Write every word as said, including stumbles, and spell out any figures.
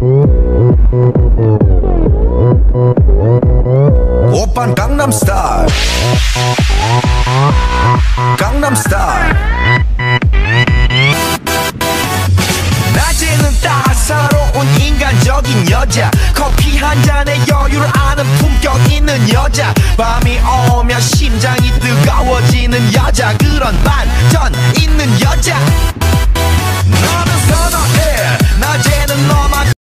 오빤 강남스타일 강남스타일 낮에는 따사로운 인간적인 여자 커피 한 잔에 여유를 아는 품격 있는 여자 밤이 오면 심장이 뜨거워지는 여자 그런 반전 있는 여자